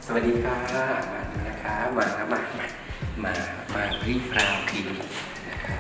สวัสดีค่ะนะคะมาที่พราวคลินิกนะครับ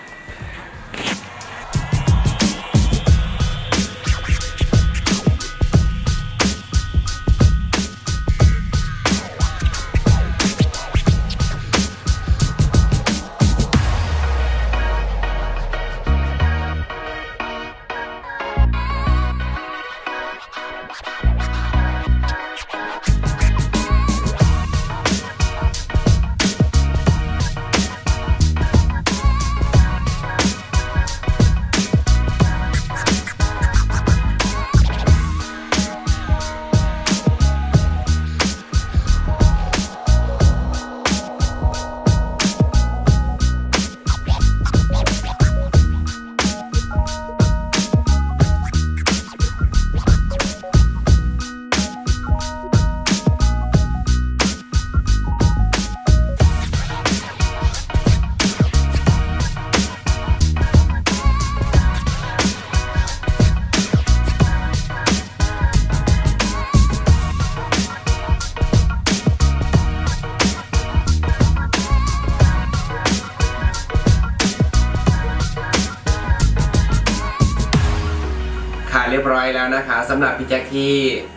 เรียบร้อยแล้วนะคะสำหรับพี่แจ็คที่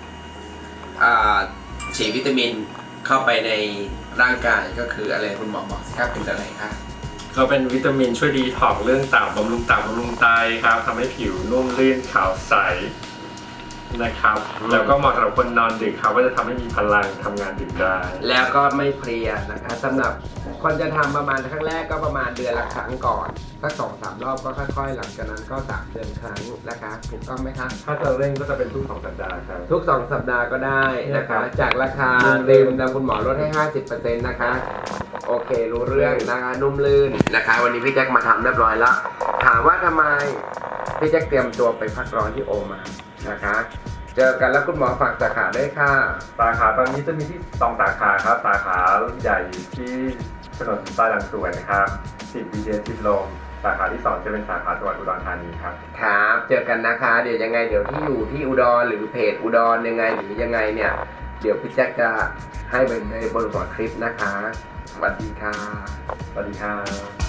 ฉีดวิตามินเข้าไปในร่างกายก็คืออะไรคุณหมอบอกสิครับเป็นอะไรครับก็เป็นวิตามินช่วยดีท็อกซ์เรื่องตับบำรุงตับบำรุงไตครับทำให้ผิวนุ่มลื่นขาวใสนะครับแล้วก็เหมาะสำหรับคนนอนดึกครับว่าจะทำให้มีพลังทำงานดึกได้แล้วก็ไม่เพลียนะคะสำหรับคนจะทำประมาณครั้งแรกก็ประมาณเดือนละครั้งก่อนสัก2-3 รอบก็ค่อยๆหลังจากนั้นก็3 เดือนครั้งนะคะถูกต้องไหมคะถ้าจะเร่งก็จะเป็นทุก2 สัปดาห์ครับทุก2 สัปดาห์ก็ได้นะคะจากราคาเต็มแต่คุณหมอลดให้ 50% นะคะโอเครู้เรื่องนะคะนุ่มลื่นนะคะวันนี้พี่แจ็คมาทำเรียบร้อยแล้วถามว่าทำไมพี่แจ็คเตรียมตัวไปพักร้อนที่โอมานะคะเจอกันแล้วคุณหมอฝากสาขาด้วยค่ะสาขาตอนนี้จะมีที่2 สาขาครับสาขาใหญ่ที่ถนนใต้หลังสวนนะครับ10 BTS ชิดลมสาขาที่2จะเป็นสาขาจังหวัดอุดรธานีครับครับเจอกันนะคะเดี๋ยวยังไงเดี๋ยวที่อยู่ที่อุดรหรือเพจอุดรยังไงหรือยังไงเนี่ยเดี๋ยวพี่แจ็คจะให้ไปในบนหัวคลิปนะคะสวัสดีค่ะสวัสดีครับ